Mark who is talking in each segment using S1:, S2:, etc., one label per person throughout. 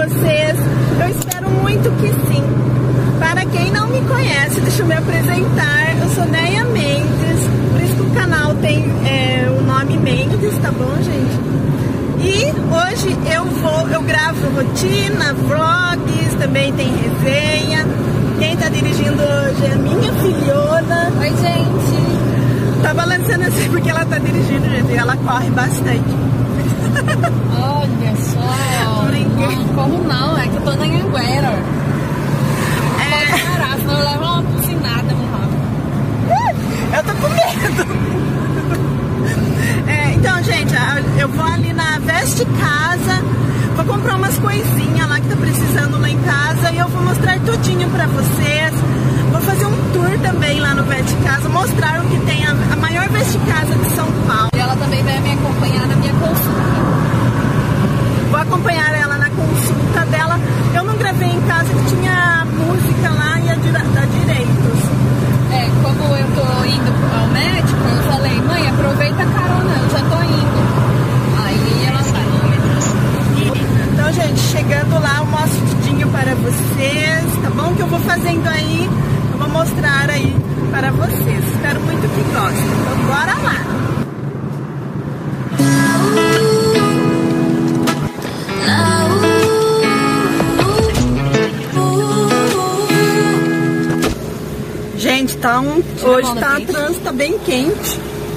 S1: vocês? Eu espero muito que sim. Para quem não me conhece, deixa eu me apresentar. Eu sou Neia Mendes, por isso que o canal tem o nome Mendes, tá bom, gente? E hoje eu gravo rotina, vlogs, também tem resenha. Quem tá dirigindo hoje é a minha filhona.
S2: Oi, gente.
S1: Tá balançando assim porque ela tá dirigindo, gente, e ela corre bastante.
S2: Olha só. Não corro não, é que eu tô na Anhanguera. Pode parar, senão eu levo uma bucinada no rabo.
S1: Eu tô com medo. Então, gente, eu vou ali na Veste Casa, vou comprar umas coisinhas lá que tá precisando lá em casa e eu vou mostrar tudinho pra vocês. Vou fazer um tour também lá no Veste Casa, mostrar o que tem a maior Veste Casa de São Paulo.
S2: E ela também vai me acompanhar na minha consulta.
S1: Vou acompanhar ela na consulta dela. Eu não gravei em casa que tinha música lá e da direitos.
S2: Como eu tô indo ao médico, eu falei, mãe, aproveita a carona, eu já tô indo. Aí ela vai.
S1: Então, gente, chegando lá, eu mostro tudinho para vocês, tá bom? Que eu vou fazendo aí, eu vou mostrar aí para vocês. Espero muito que gostem. Então, bora lá! Gente, hoje tá a trânsito, tá bem quente.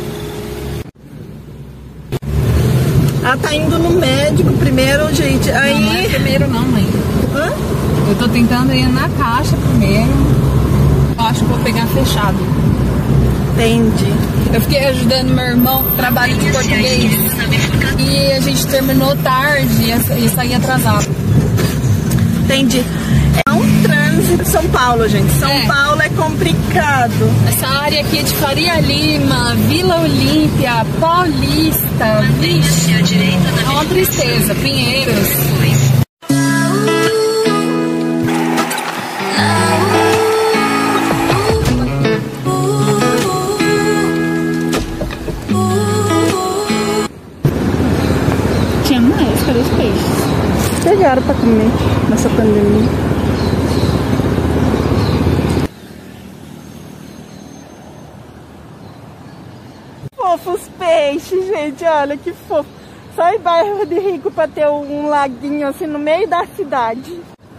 S1: Ela tá indo no médico primeiro, gente. Aí...
S2: Não é primeiro não, mãe.
S1: Hã?
S2: Eu tô tentando ir na caixa primeiro. Eu acho que vou pegar fechado.
S1: Entendi.
S2: Eu fiquei ajudando meu irmão que trabalha de português. E a gente terminou tarde e saí atrasado.
S1: Entendi. É um trânsito de São Paulo, gente. São Paulo é complicado.
S2: Essa área aqui é de Faria Lima, Vila Olímpia, Paulista. Vixe, é uma tristeza. Pinheiros.
S1: Tinha mais, cadê os peixes? Pegaram pra comer nessa pandemia. Fofos peixes, gente, olha que fofo. Só em bairro de rico pra ter um laguinho assim no meio da cidade.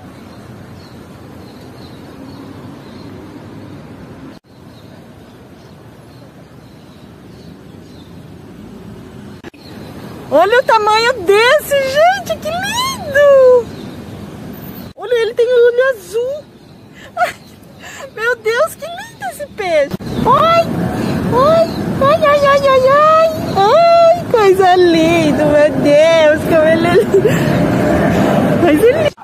S1: Olha o tamanho desse, gente, que lindo! Olha, ele tem o olho azul. Ai, meu Deus, que lindo esse peixe! Ai, ai, ai, ai, ai, ai, ai, ai, coisa linda, meu Deus, como ele é lindo! Mas ele é lindo!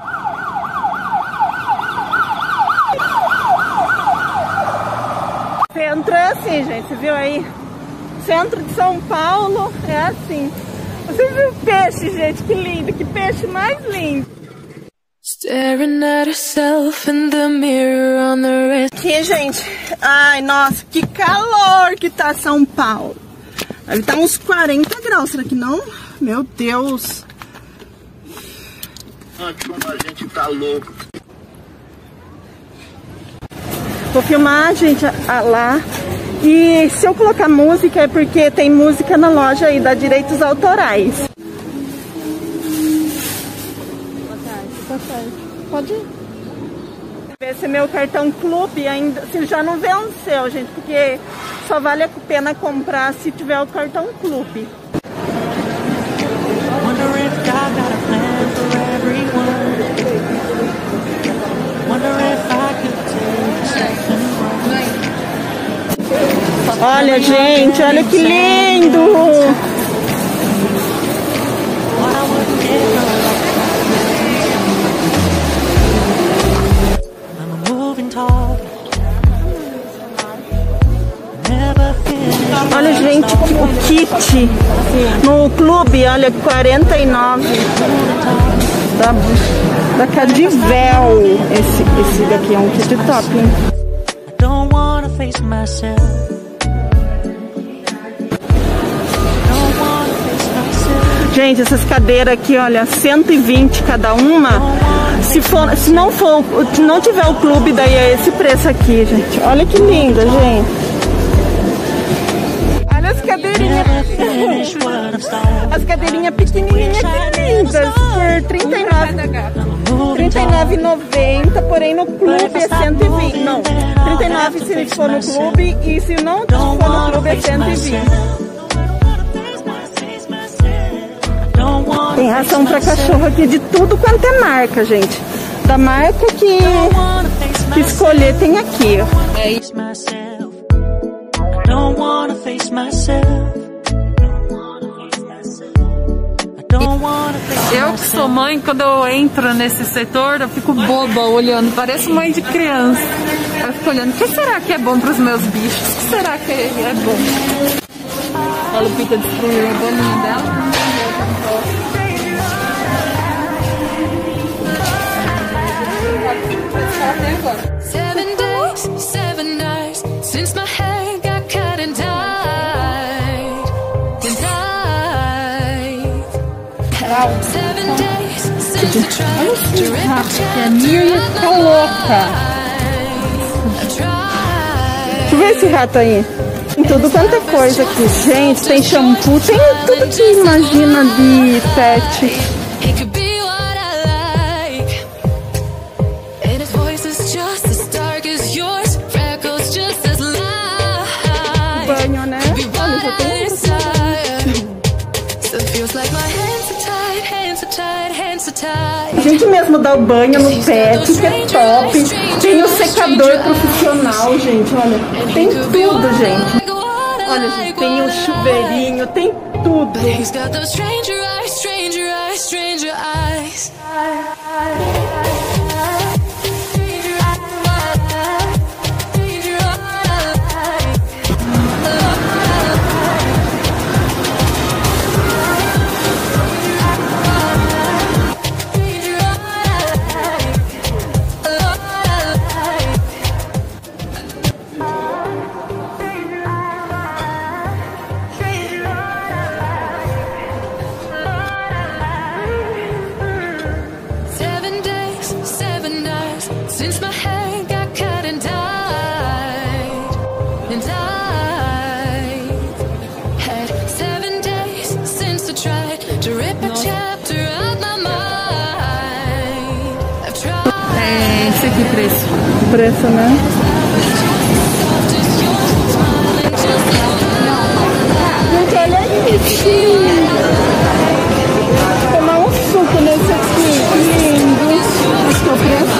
S1: Centro é assim, gente, você viu aí? Centro de São Paulo é assim. Você viu o peixe, gente? Que lindo, que peixe mais lindo.
S3: Staring at herself in the mirror on the red.
S1: Aqui, gente. Ai, nossa, que calor que tá São Paulo. Deve tá uns 40 graus, será que não? Meu Deus.
S4: Como a gente tá louco.
S1: Vou filmar, gente, lá. E se eu colocar música é porque tem música na loja aí, dá direitos autorais. Boa tarde. Pode ir. Ver se meu cartão clube ainda, se já não venceu, gente, porque só vale a pena comprar se tiver o cartão clube. Olha, gente, olha que lindo! Olha, gente, o kit no clube, olha, 49 da Cadivel. Esse daqui é um kit top, hein? Gente, essas cadeiras aqui, olha, 120 cada uma. Se não tiver o clube, daí é esse preço aqui, gente. Olha que linda, gente. Olha as cadeirinhas. As cadeirinhas pequenininhas, que lindas. Por R$39,90, porém no clube é 120. Não, 39 se for no clube e se não for no clube é 120. Tem ração pra cachorro aqui de tudo quanto é marca, gente. Da marca que escolher tem aqui, ó.
S2: Eu que sou mãe, quando eu entro nesse setor, eu fico boba olhando, parece mãe de criança. Eu fico olhando, o que será que é bom pros meus bichos? O que será que é bom? A Lupita destruiu a bolinha dela.
S3: 7 days, 7 nights since my hair got cut and dyed. 7 days since I tried to rip a chapter
S1: Tá louca. Deixa eu ver esse rato aí. Tem tudo quanto é coisa aqui. Gente, tem shampoo, tem tudo que imagina de pet.
S3: It could be what I like, and his voice is just as dark as yours, freckles just as light.
S1: Banho, né? Olha, já tem
S3: So it feels like my hands are tied, hands are tied, hands are tied.
S1: A gente mesmo dá o banho no pet, que é top. Tem o secador profissional, gente, olha. Tem tudo, gente. Olha, gente, tem o chuveirinho, tem tudo.
S3: He's got those stranger eyes, stranger eyes, stranger eyes. Since my hair got cut and dyed, and I had 7 days since I tried to rip a chapter out my mind. I've tried.
S2: É esse aqui preço.
S1: Preço, né? Gente, olha isso. Vou tomar um suco nesse aqui. Lindo. Acho que é o preço.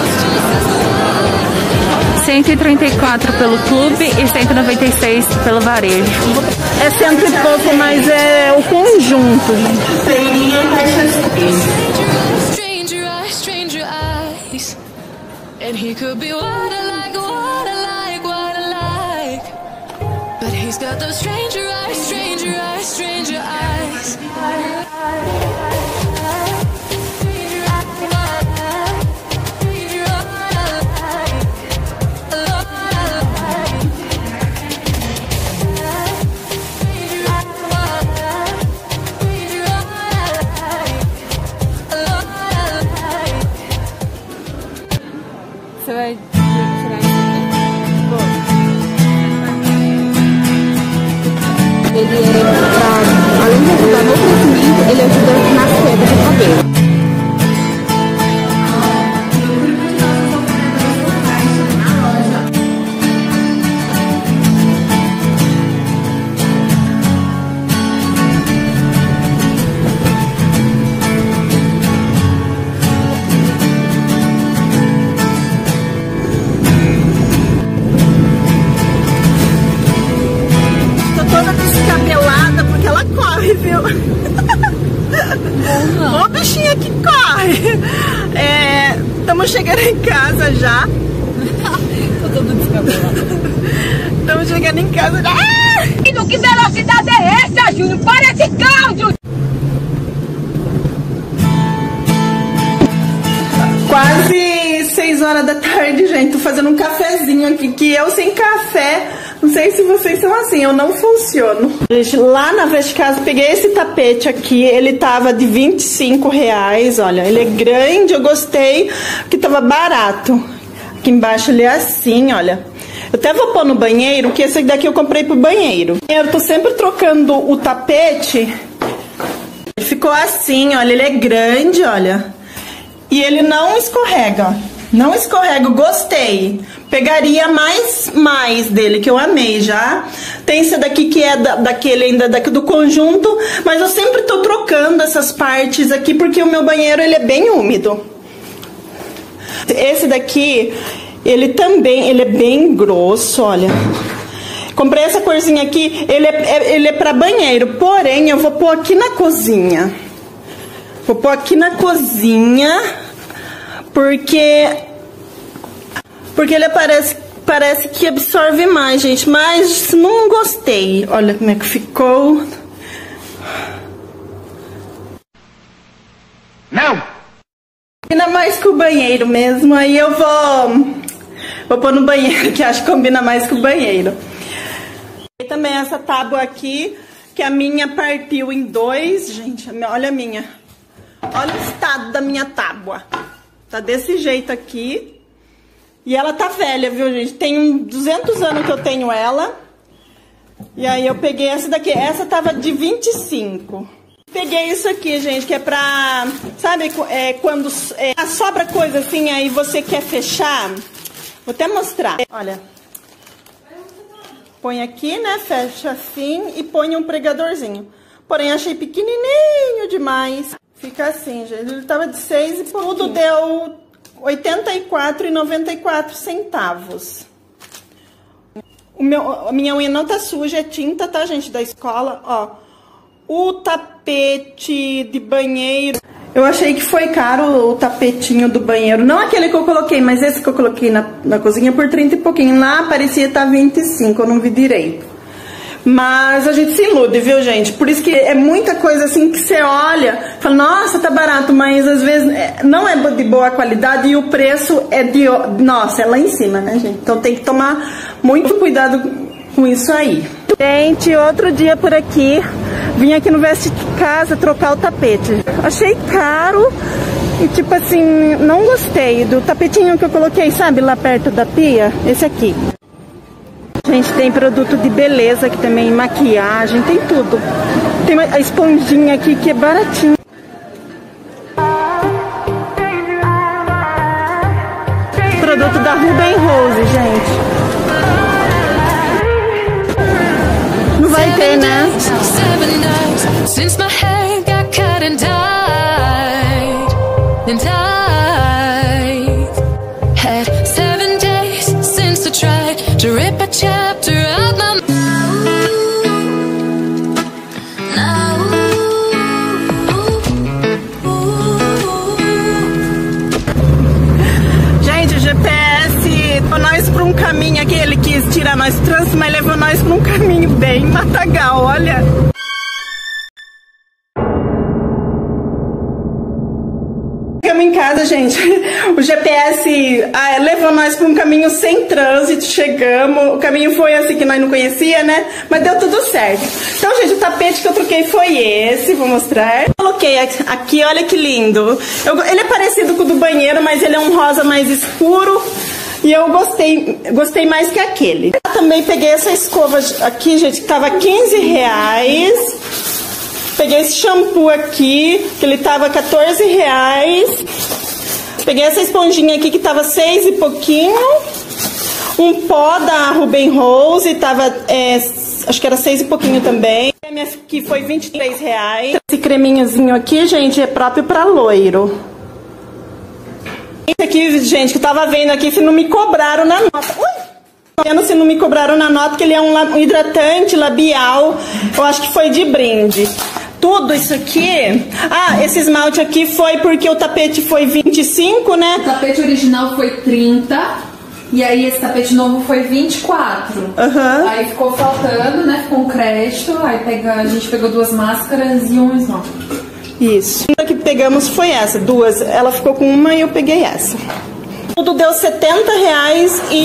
S2: 134 pelo clube e 196 pelo varejo.
S1: É 100 e pouco, mas é o conjunto.
S3: Stranger eyes, stranger eyes. And he could be what I like, what I like, what I like. But he's got those stranger eyes, stranger eyes, stranger eyes.
S2: Você vai tirar isso aqui?
S1: Ele é pra, além de ajudar no crescimento, ele ajuda na queda do cabelo. Ô bichinha que corre. Estamos chegando em casa já.
S2: Tô todo descabelado.
S1: Estamos chegando em casa já.
S5: Que velocidade é essa, Júnior? Parece carro!
S1: Quase 6 horas da tarde, gente. Tô fazendo um cafezinho aqui, que eu sem café Não sei se vocês são assim, eu não funciono. Gente, lá na Vesticasa, peguei esse tapete aqui, ele tava de R$25, olha, ele é grande, eu gostei, porque tava barato. Aqui embaixo ele é assim, olha. Eu até vou pôr no banheiro, que esse daqui eu comprei pro banheiro. Eu tô sempre trocando o tapete. Ele ficou assim, olha, ele é grande, olha. E ele não escorrega, ó. Não escorrega, gostei. Pegaria mais dele, que eu amei já. Tem esse daqui que é daquele ainda do conjunto, mas eu sempre tô trocando essas partes aqui, porque o meu banheiro ele é bem úmido. Esse daqui, ele é bem grosso, olha. Comprei essa corzinha aqui, ele é pra banheiro, porém eu vou pôr aqui na cozinha. Vou pôr aqui na cozinha, porque ele parece que absorve mais, gente, mas não gostei. Olha como é que ficou.
S4: Não!
S1: Combina mais com o banheiro mesmo, aí eu vou pôr no banheiro, que acho que combina mais com o banheiro. E também essa tábua aqui, que a minha partiu em dois, gente, olha a minha. Olha o estado da minha tábua. Tá desse jeito aqui. E ela tá velha, viu, gente? Tem 200 anos que eu tenho ela. E aí eu peguei essa daqui. Essa tava de 25. Peguei isso aqui, gente, que é pra... Sabe, quando sobra coisa assim, aí você quer fechar? Vou até mostrar. Olha. Põe aqui, né? Fecha assim e põe um pregadorzinho. Porém, achei pequenininho demais. Fica assim, gente. Ele tava de 6 e tudo deu R$84,94. A minha unha não tá suja, é tinta, tá, gente, da escola. Ó, o tapete de banheiro. Eu achei que foi caro o tapetinho do banheiro. Não aquele que eu coloquei, mas esse que eu coloquei na cozinha por 30 e pouquinho. Lá parecia estar 25, eu não vi direito. Mas a gente se ilude, viu, gente? Por isso que é muita coisa assim que você olha, fala, nossa, tá barato, mas às vezes não é de boa qualidade e o preço é de... Nossa, é lá em cima, né, gente? Então tem que tomar muito cuidado com isso aí. Gente, outro dia por aqui, vim aqui no Vesticasa trocar o tapete. Achei caro e, tipo assim, não gostei do tapetinho que eu coloquei, sabe, lá perto da pia, esse aqui. Gente, tem produto de beleza aqui também, maquiagem, tem tudo. Tem a esponjinha aqui que é baratinho. Produto da Ruben Rose, gente. Não vai ter, né? Since my hair got cut and I've had 7 days since I tried to rip a chapter out my Gente, o GPS levou nós pra um caminho aqui, ele quis tirar nós do trânsito, mas levou nós pra um caminho bem matagal, olha. Chegamos em casa, gente, o GPS levou nós para um caminho sem trânsito, chegamos, o caminho foi assim que nós não conhecia, né, mas deu tudo certo. Então, gente, o tapete que eu troquei foi esse, vou mostrar. Coloquei aqui, olha que lindo, ele é parecido com o do banheiro, mas ele é um rosa mais escuro e eu gostei mais que aquele. Eu também peguei essa escova aqui, gente, que tava R$15. Peguei esse shampoo aqui, que ele tava R$14. Peguei essa esponjinha aqui, que tava 6 e pouquinho. Um pó da Ruben Rose, tava, acho que era 6 e pouquinho também. Que foi R$23. Esse creminhozinho aqui, gente, é próprio pra loiro. Esse aqui, gente, que eu tava vendo aqui, se não me cobraram na nota. Ui! Se não me cobraram na nota, que ele é um hidratante labial. Eu acho que foi de brinde. Tudo isso aqui... esse esmalte aqui foi porque o tapete foi 25, né?
S2: O tapete original foi 30. E aí esse tapete novo foi 24.
S1: Uhum.
S2: Aí ficou faltando, né? Ficou um crédito. Aí a gente pegou 2 máscaras e um esmalte.
S1: Isso. A que pegamos foi essa, 2. Ela ficou com uma e eu peguei essa. Tudo deu R$70,60.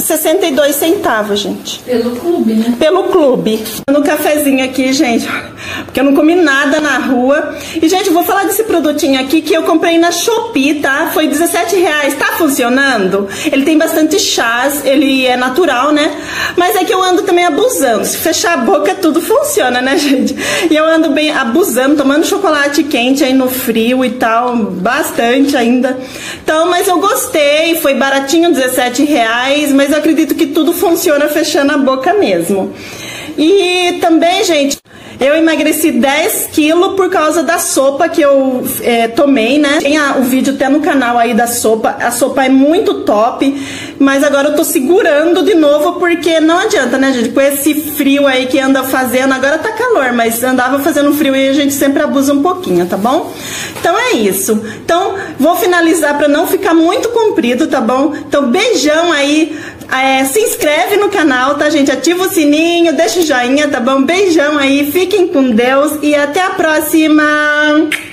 S1: 62 centavos, gente.
S2: Pelo clube, né?
S1: Pelo clube. No cafezinho aqui, gente, porque eu não comi nada na rua. E, gente, vou falar desse produtinho aqui que eu comprei na Shopee, tá? Foi R$17. Tá funcionando? Ele tem bastante chás, ele é natural, né? Mas é que eu ando também abusando. Se fechar a boca, tudo funciona, né, gente? E eu ando bem abusando, tomando chocolate quente aí no frio e tal, bastante ainda. Então, mas eu gostei, foi baratinho, R$17, mas eu acredito que tudo funciona fechando a boca mesmo. E também, gente, eu emagreci 10 quilos por causa da sopa que eu tomei, né? Tem o vídeo até no canal aí da sopa. A sopa é muito top, mas agora eu tô segurando de novo porque não adianta, né, gente? Com esse frio aí que anda fazendo, agora tá calor, mas andava fazendo frio e a gente sempre abusa um pouquinho, tá bom? Então é isso. Então, vou finalizar pra não ficar muito comprido, tá bom? Então, beijão aí. Se inscreve no canal, tá, gente? Ativa o sininho, deixa o joinha, tá bom? Beijão aí, fiquem com Deus e até a próxima!